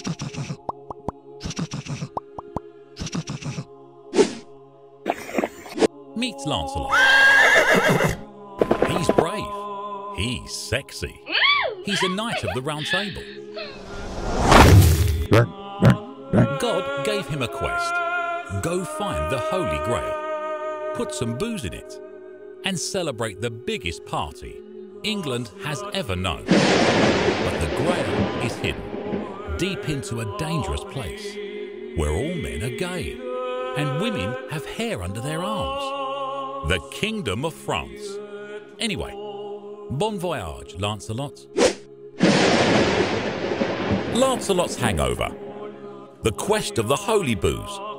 Meet Lancelot. He's brave. He's sexy. He's a knight of the Round Table. God gave him a quest. Go find the Holy Grail, put some booze in it, and celebrate the biggest party England has ever known. But the Grail is hidden deep into a dangerous place where all men are gay and women have hair under their arms. The Kingdom of France. Anyway, bon voyage, Lancelot. Lancelot's Hangover. The Quest of the Holy Booze.